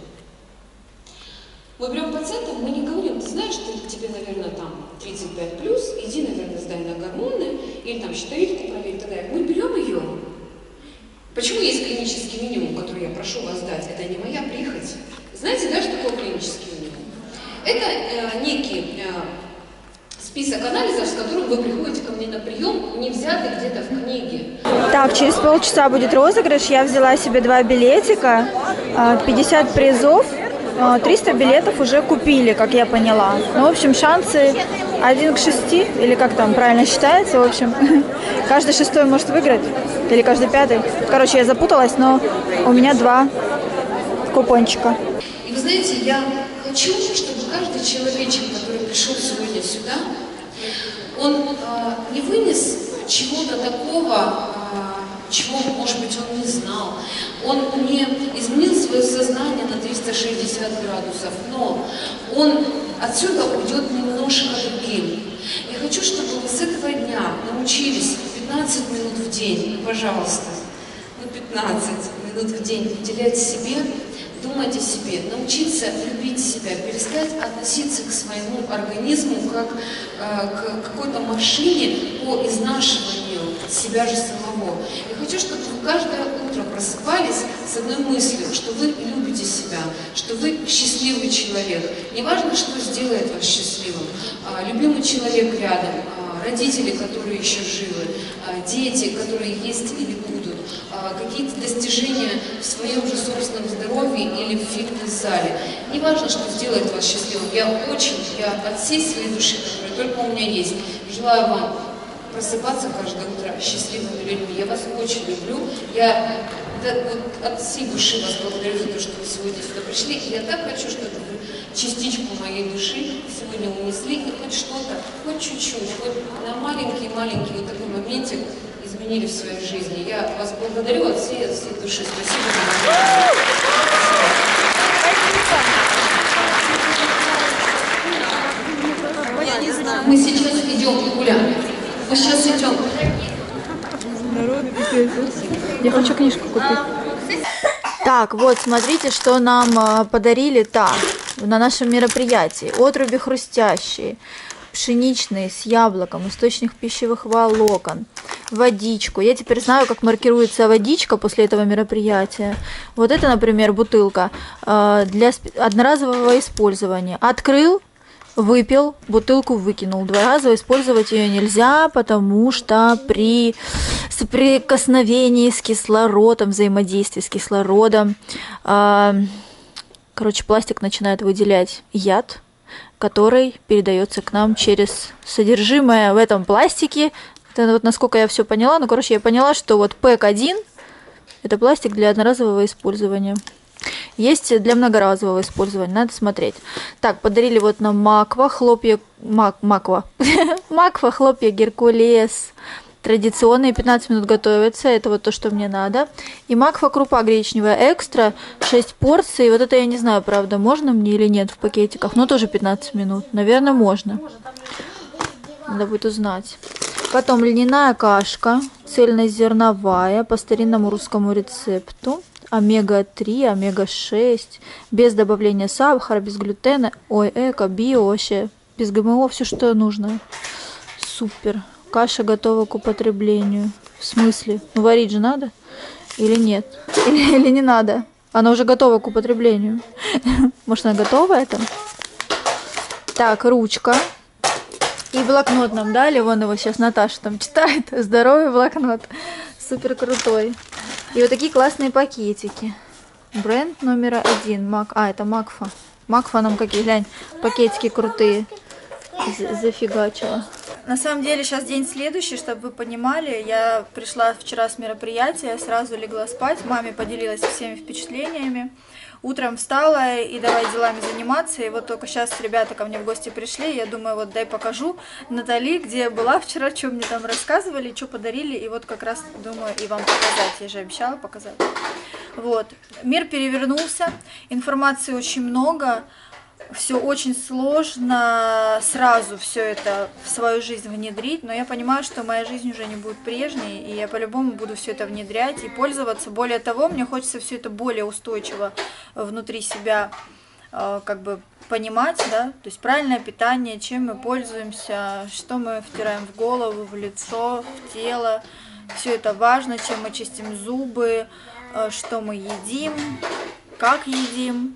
Мы берем пациента, мы не говорим, ты знаешь, тебе, наверное, там 35+, иди, наверное, сдай на гормоны, или там щитовидку проверь, и так далее. Мы берем ее. Почему есть клинический минимум, который я прошу вас дать? Это не моя прихоть. Знаете, да, что такое клинический минимум? Это некий список анализов, с которым вы приходите ко мне на прием, не взятый где-то в книге. Так, через полчаса будет розыгрыш. Я взяла себе 2 билетика, 50 призов. 300 билетов уже купили, как я поняла. Ну, в общем, шансы 1 к 6, или как там правильно считается, в общем. Каждый 6-й может выиграть, или каждый 5-й. Короче, я запуталась, но у меня 2 купончика. И вы знаете, я хочу, чтобы каждый человечек, который пришел сегодня сюда, он не вынес чего-то такого, чего, может быть, он не знал. Он не изменил свое сознание на 360 градусов, но он отсюда уйдет немножко другим. Я хочу, чтобы вы с этого дня научились 15 минут в день, пожалуйста, 15 минут в день уделять себе, думать о себе, научиться любить себя, перестать относиться к своему организму как к какой-то машине по изнашиванию себя же самого. Я хочу, чтобы вы каждое утро просыпались с одной мыслью, что вы любите себя, что вы счастливый человек. Неважно, что сделает вас счастливым. Любимый человек рядом, родители, которые еще живы, дети, которые есть или будут, какие-то достижения в своем же собственном здоровье или в фитнес-зале. Неважно, что сделает вас счастливым. Я от всей своей души, которая только у меня есть, желаю вам просыпаться каждое утро счастливыми людьми. Я вас очень люблю. Я от всей души вас благодарю за то, что вы сегодня сюда пришли. И я так хочу, чтобы вы частичку моей души сегодня унесли и хоть что-то, хоть чуть-чуть, хоть на маленький-маленький вот такой моментик изменили в своей жизни. Я вас благодарю от всей души. Спасибо. Мы сейчас идем гулять. Мы сейчас идем. Я хочу книжку купить. Так, вот, смотрите, что нам подарили на нашем мероприятии. Отруби хрустящие, пшеничные с яблоком, источник пищевых волокон, водичку. Я теперь знаю, как маркируется водичка после этого мероприятия. Вот это, например, бутылка для одноразового использования. Открыл, выпил, бутылку выкинул. Двуразово использовать ее нельзя, потому что при соприкосновении с кислородом, взаимодействии с кислородом, пластик начинает выделять яд, который передается к нам через содержимое в этом пластике. Это вот насколько я все поняла. Я поняла, что вот ПЭК-1 это пластик для одноразового использования. Есть для многоразового использования, надо смотреть. Так, подарили вот нам маква, хлопья, маква, хлопья, геркулес. Традиционные 15 минут готовятся, это вот то, что мне надо. И макфа крупа гречневая экстра, 6 порций. Вот это я не знаю, правда, можно мне или нет в пакетиках, но тоже 15 минут. Наверное, можно. Надо будет узнать. Потом льняная кашка, цельнозерновая, по старинному русскому рецепту. Омега-3, омега-6, без добавления сахара, без глютена. Ой, эко, био вообще, без ГМО, все, что нужно. Супер. Каша готова к употреблению. В смысле? Ну, варить же надо? Или нет? Или не надо? Она уже готова к употреблению. Может, она готова это? Так, ручка. И блокнот нам дали. Вон его сейчас Наташа там читает. Здоровый блокнот. Супер крутой. И вот такие классные пакетики. Бренд номер 1. Это Макфа. Макфа нам какие, глянь, пакетики крутые. Зафигачила. На самом деле сейчас день следующий, чтобы вы понимали. Я пришла вчера с мероприятия, сразу легла спать. Маме поделилась всеми впечатлениями. Утром встала и давай делами заниматься. И вот только сейчас ребята ко мне в гости пришли. Я думаю, вот дай покажу Натали, где я была вчера, что мне там рассказывали, что подарили. И вот как раз думаю и вам показать. Я же обещала показать. Вот. Мир перевернулся. Информации очень много. Все очень сложно сразу все это в свою жизнь внедрить, но я понимаю, что моя жизнь уже не будет прежней, и я по-любому буду все это внедрять и пользоваться. Более того, мне хочется все это более устойчиво внутри себя как бы понимать, да, то есть правильное питание, чем мы пользуемся, что мы втираем в голову, в лицо, в тело. Все это важно, чем мы чистим зубы, что мы едим, как едим.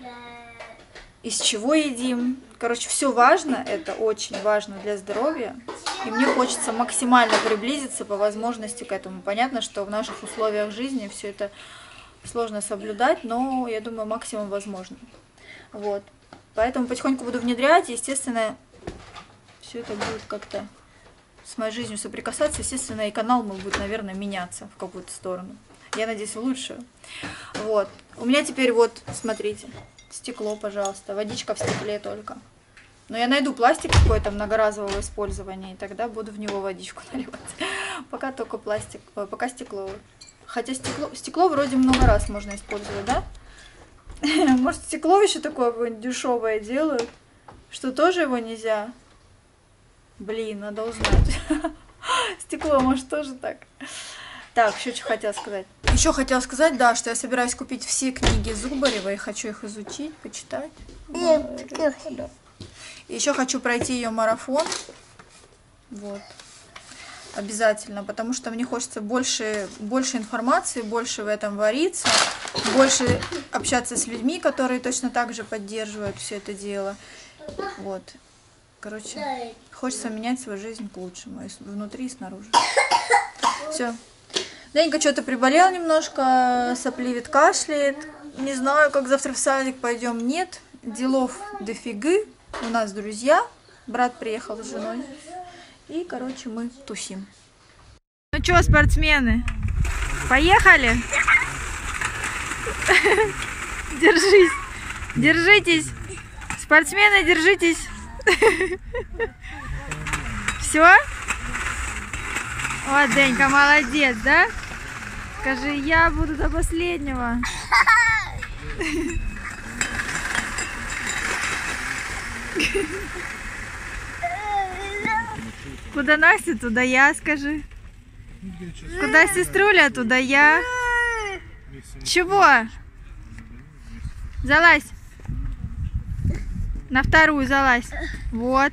Из чего едим. Короче, все важно, это очень важно для здоровья. И мне хочется максимально приблизиться по возможности к этому. Понятно, что в наших условиях жизни все это сложно соблюдать, но я думаю, максимум возможно. Вот. Поэтому потихоньку буду внедрять, и, естественно, все это будет как-то с моей жизнью соприкасаться. Естественно, и канал мой будет, наверное, меняться в какую-то сторону. Я надеюсь, в лучшую. Вот. У меня теперь вот, смотрите. Стекло, пожалуйста. Водичка в стекле только. Но я найду пластик какой-то многоразового использования, и тогда буду в него водичку наливать. Пока только пластик, пока стекло. Хотя стекло вроде много раз можно использовать, да? Может, стекло еще такое дешевое делают, что тоже его нельзя? Блин, надо узнать. Стекло, может, тоже так? Так, еще что хотела сказать. Еще хотела сказать, да, что я собираюсь купить все книги Зубарева и хочу их изучить, почитать. Еще хочу пройти ее марафон. Вот. Обязательно, потому что мне хочется больше информации, больше в этом вариться, больше общаться с людьми, которые точно так же поддерживают все это дело. Вот. Короче, хочется менять свою жизнь к лучшему, и внутри, и снаружи. Все. Денька что-то приболел немножко, сопливит, кашляет. Не знаю, как завтра в садик пойдем. Нет, делов дофига. У нас друзья. Брат приехал с женой. И, короче, мы тусим. Ну что, спортсмены, поехали? Держись. Держитесь. Спортсмены, держитесь. Все? Вот, Денька, молодец, да? Скажи, я буду до последнего. Куда Настя, туда я, скажи. Куда сеструля, туда я. Чего? Залазь. На вторую залазь. Вот.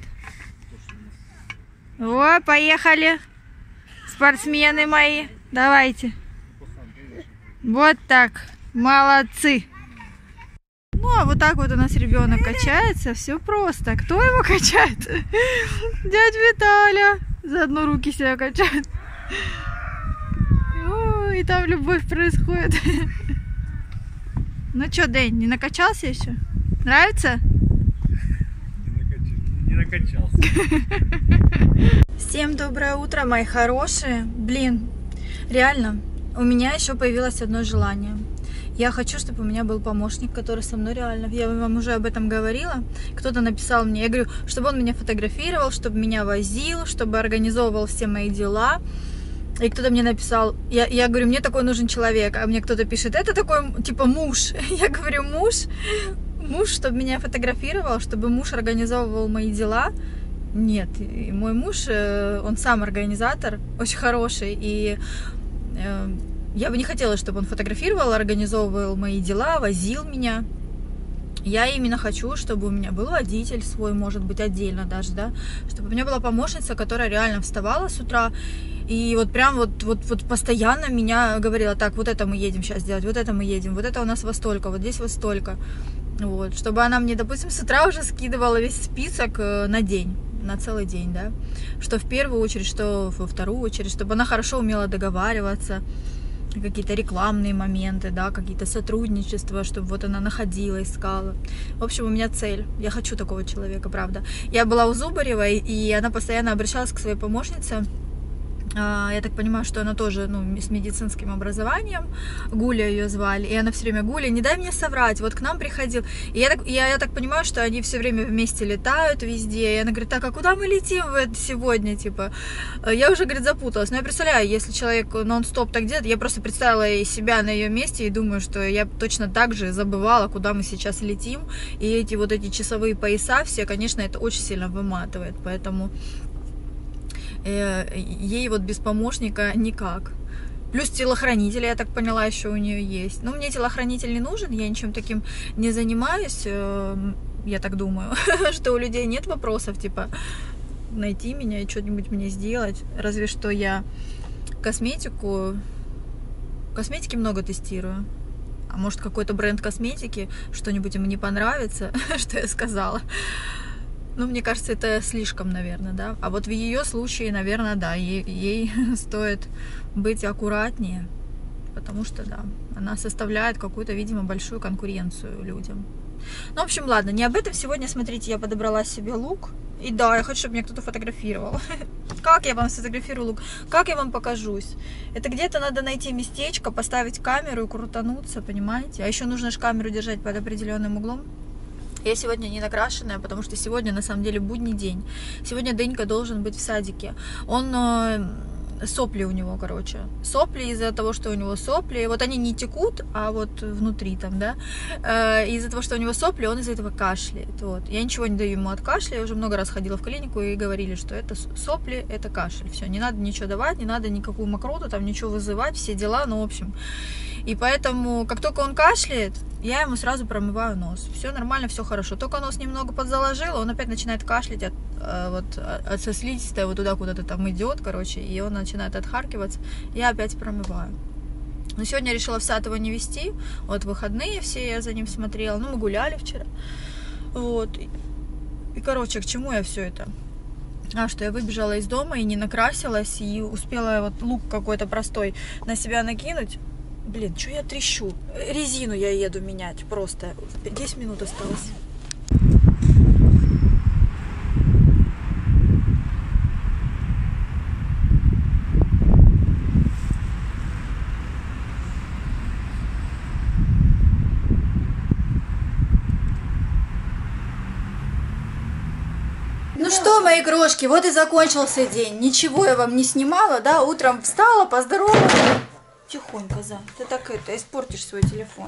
Вот, поехали. Спортсмены мои. Давайте. Вот так. Молодцы. Ну, а вот так вот у нас ребенок качается. Все просто. Кто его качает? Дядя Виталя. Заодно руки себя качает. Ой, и там любовь происходит. Ну что, Дэнь, не накачался еще? Нравится? Не накачался. Всем доброе утро, мои хорошие. Блин, реально, у меня еще появилось одно желание. Я хочу, чтобы у меня был помощник, который со мной реально. Я вам уже об этом говорила. Кто-то написал мне, я говорю, чтобы он меня фотографировал, чтобы меня возил, чтобы организовывал все мои дела. И кто-то мне написал, я говорю, мне такой нужен человек. А мне кто-то пишет, это такой, типа, муж. Я говорю, муж, чтобы меня фотографировал, чтобы муж организовывал мои дела. Нет, и мой муж, он сам организатор, очень хороший, и я бы не хотела, чтобы он фотографировал, организовывал мои дела, возил меня. Я именно хочу, чтобы у меня был водитель свой, может быть, отдельно даже, да, чтобы у меня была помощница, которая реально вставала с утра и вот прям вот постоянно меня говорила: так, вот это мы едем сейчас делать, вот это мы едем, вот это у нас во столько, вот здесь вот столько. Вот, чтобы она мне, допустим, с утра уже скидывала весь список на день, на целый день, да, что в первую очередь, что во вторую очередь, чтобы она хорошо умела договариваться, какие-то рекламные моменты, да, какие-то сотрудничества, чтобы вот она находила, искала. В общем, у меня цель. Я хочу такого человека, правда. Я была у Зубаревой, и она постоянно обращалась к своей помощнице. Я так понимаю, что она тоже, ну, с медицинским образованием. Гуля ее звали. И она все время: Гуля, не дай мне соврать, вот к нам приходил. И я так понимаю, что они все время вместе летают везде. И она говорит: так, а куда мы летим сегодня, типа? Я уже, говорит, запуталась. Но я представляю, если человек нон-стоп так делает, я просто представила себя на ее месте и думаю, что я точно так же забывала, куда мы сейчас летим. И эти часовые пояса все, конечно, это очень сильно выматывает. Поэтому ей вот без помощника никак. Плюс телохранитель, я так поняла, еще у нее есть. Но мне телохранитель не нужен, я ничем таким не занимаюсь. Я так думаю, что у людей нет вопросов, типа, найти меня и что-нибудь мне сделать. Разве что я косметики много тестирую. А может, какой-то бренд косметики, что-нибудь ему не понравится, что я сказала. Ну, мне кажется, это слишком, наверное, да. А вот в ее случае, наверное, да, ей стоит быть аккуратнее, потому что, да, она составляет какую-то, видимо, большую конкуренцию людям. Ну, в общем, ладно, не об этом сегодня. Смотрите, я подобрала себе лук. И да, я хочу, чтобы меня кто-то фотографировал. Как я вам сфотографирую лук? Как я вам покажусь? Это где-то надо найти местечко, поставить камеру и крутануться, понимаете? А еще нужно же камеру держать под определенным углом. Я сегодня не накрашенная, потому что сегодня на самом деле будний день. Сегодня Денька должен быть в садике. Он сопли у него, короче. Сопли из-за того, что у него сопли. Вот они не текут, а вот внутри там, да. Из-за того, что у него сопли, он из-за этого кашляет. Вот. Я ничего не даю ему от кашля. Я уже много раз ходила в клинику и говорили, что это сопли, это кашель. Все, не надо ничего давать, не надо никакую мокроту, там ничего вызывать, все дела, ну, в общем. И поэтому, как только он кашляет, я ему сразу промываю нос. Все нормально, все хорошо. Только нос немного подзаложил, он опять начинает кашлять от сослизистой вот туда куда-то там идет, короче, и он начинает отхаркиваться. Я опять промываю. Но сегодня решила в сад его не вести. Вот выходные все, я за ним смотрела. Ну, мы гуляли вчера. Вот. И короче, к чему я все это? Что я выбежала из дома и не накрасилась, и успела вот лук какой-то простой на себя накинуть. Блин, что я трещу? Резину я еду менять просто. 10 минут осталось. Ну что, мои крошки, вот и закончился день. Ничего я вам не снимала, да? Утром встала, поздоровалась. Тихонько, за. Ты так испортишь свой телефон.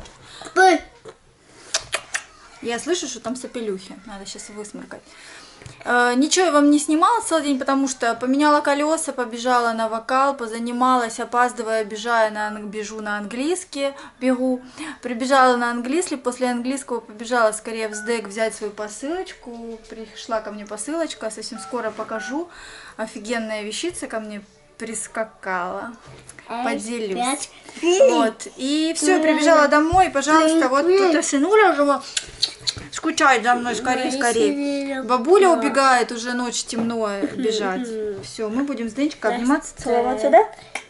Я слышу, что там сопелюхи. Надо сейчас высморкать. Ничего я вам не снимала целый день, потому что поменяла колеса, побежала на вокал, позанималась, опаздывая, бежу на английский, бегу. Прибежала на английский, после английского побежала скорее в СДЭК взять свою посылочку. Пришла ко мне посылочка, совсем скоро покажу. Офигенная вещица ко мне прискакала. Поделюсь. Вот. И все, прибежала домой. Пожалуйста, вот тут сынуля уже скучает за мной, скорее. Бабуля убегает, уже ночь темно бежать. Все, мы будем с Денечкой обниматься, целоваться, да?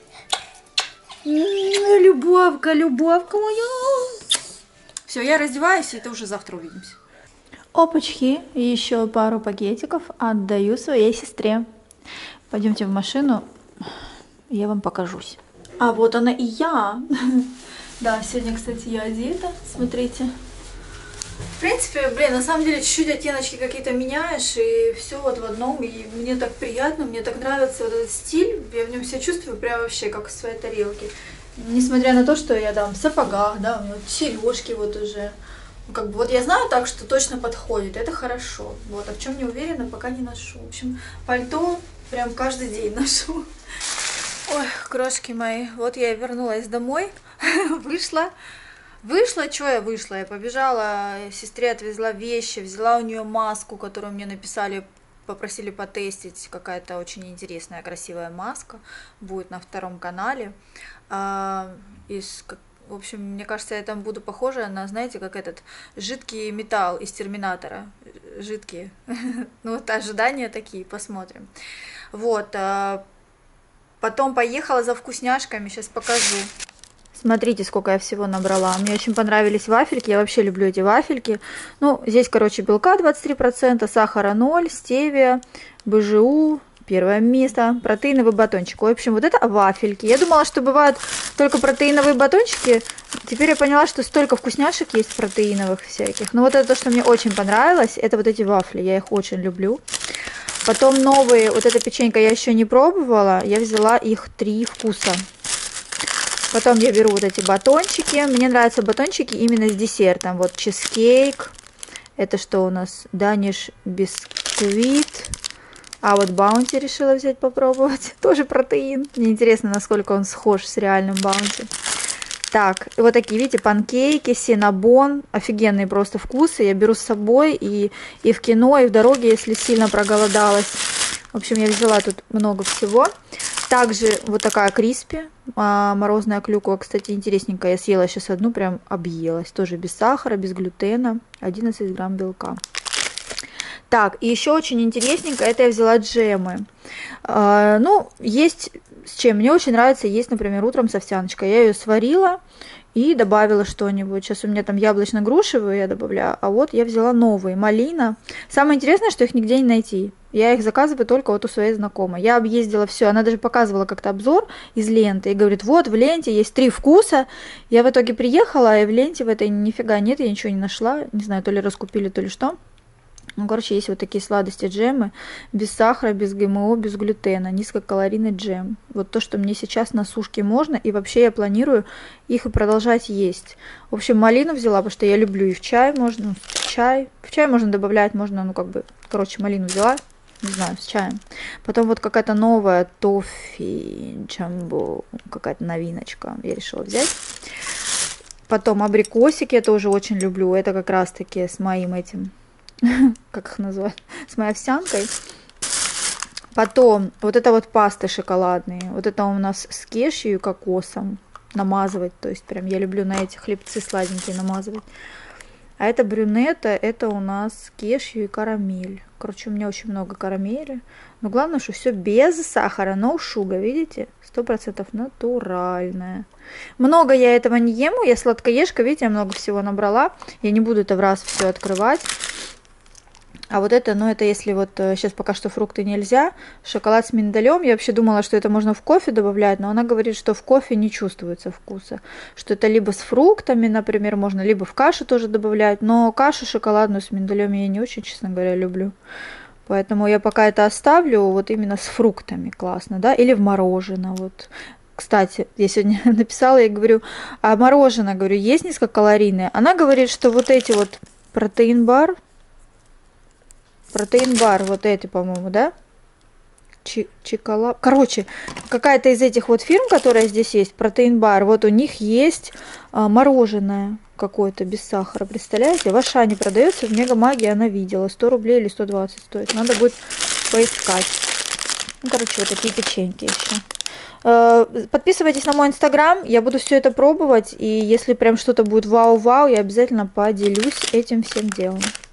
Любовка, любовка моя. Все, я раздеваюсь, и это уже завтра увидимся. Опачки, еще пару пакетиков отдаю своей сестре. Пойдемте в машину, я вам покажусь. А вот она и я. Да, сегодня, кстати, я одета, смотрите. В принципе, блин, на самом деле чуть-чуть оттеночки какие-то меняешь, и все вот в одном, и мне так приятно, мне так нравится вот этот стиль, я в нем себя чувствую прям вообще как в своей тарелке. Несмотря на то, что я там в сапогах, да, у меня сережки вот уже Как бы вот я знаю так, что точно подходит, это хорошо. Вот, а в чем не уверена, пока не ношу. В общем, пальто прям каждый день ношу. Ой, крошки мои, вот я вернулась домой, вышла, что я вышла? Я побежала, сестре отвезла вещи, взяла у нее маску, которую мне написали, попросили потестить, какая-то очень интересная, красивая маска, будет на 2 канале. В общем, мне кажется, я там буду похожа на, знаете, как этот жидкий металл из Терминатора, жидкие, ну вот ожидания такие, посмотрим. Вот, потом поехала за вкусняшками, сейчас покажу. Смотрите, сколько я всего набрала. Мне очень понравились вафельки, я вообще люблю эти вафельки. Ну, здесь, короче, белка 23%, сахара 0, стевия, БЖУ, 1 место, протеиновый батончик. В общем, вот это вафельки. Я думала, что бывают только протеиновые батончики. Теперь я поняла, что столько вкусняшек есть протеиновых всяких. Но вот это то, что мне очень понравилось, это вот эти вафли. Я их очень люблю. Потом новые, вот эта печенька я еще не пробовала. Я взяла их 3 вкуса. Потом я беру вот эти батончики. Мне нравятся батончики именно с десертом. Вот чизкейк. Это что у нас? Даниш бисквит. А вот баунти решила взять попробовать. Тоже протеин. Мне интересно, насколько он схож с реальным баунти. Так, вот такие, видите, панкейки, синнабон. Офигенные просто вкусы. Я беру с собой и в кино, и в дороге, если сильно проголодалась. В общем, я взяла тут много всего. Также вот такая криспи. Морозная клюква, кстати, интересненькая. Я съела сейчас одну, прям объелась. Тоже без сахара, без глютена. 11 грамм белка. Так, и еще очень интересненько, это я взяла джемы. Ну, есть с чем. Мне очень нравится есть, например, утром с овсяночкой. Я ее сварила и добавила что-нибудь. Сейчас у меня там яблочно-грушевые я добавляю, а вот я взяла новые, малина. Самое интересное, что их нигде не найти. Я их заказываю только вот у своей знакомой. Я объездила все, она даже показывала как-то обзор из ленты и говорит, вот в ленте есть 3 вкуса. Я в итоге приехала, и в ленте в этой нифига нет, я ничего не нашла. Не знаю, то ли раскупили, то ли что. Ну, короче, есть вот такие сладости, джемы, без сахара, без ГМО, без глютена, низкокалорийный джем. Вот то, что мне сейчас на сушке можно, и вообще я планирую их и продолжать есть. В общем, малину взяла, потому что я люблю и в чай можно, ну, в чай можно добавлять, можно, ну, как бы, короче, малину взяла, не знаю, с чаем. Потом вот какая-то новая тоффи, джамбо, какая-то новиночка, я решила взять. Потом абрикосики я тоже очень люблю, это как раз-таки с моим этим... как их называют, с моей овсянкой. Потом вот это вот пасты шоколадные, вот это у нас с кешью и кокосом намазывать, то есть прям я люблю на эти хлебцы сладенькие намазывать. А это брюнета, это у нас кешью и карамель. Короче, у меня очень много карамели, но главное, что все без сахара, no sugar, видите, 100% натуральное. Много я этого не ем, я сладкоежка, видите, я много всего набрала, я не буду это в раз все открывать. А вот это, ну это если вот сейчас пока что фрукты нельзя, шоколад с миндалем, я вообще думала, что это можно в кофе добавлять, но она говорит, что в кофе не чувствуется вкуса, что это либо с фруктами, например, можно, либо в кашу тоже добавлять, но кашу шоколадную с миндалем я не очень, честно говоря, люблю. Поэтому я пока это оставлю вот именно с фруктами, классно, да, или в мороженое, вот. Кстати, я сегодня написала, я говорю, а мороженое, говорю, есть низкокалорийное? Она говорит, что вот эти вот протеин-бар, вот эти, по-моему, да? Чикола. Короче, какая-то из этих вот фирм, которая здесь есть, протеин-бар, вот у них есть мороженое какое-то без сахара, представляете? В Ашане продается, в Мегамаге она видела, 100 рублей или 120 стоит. Надо будет поискать. Ну, короче, вот такие печеньки еще. Подписывайтесь на мой инстаграм, я буду все это пробовать, и если прям что-то будет вау-вау, я обязательно поделюсь этим всем делом.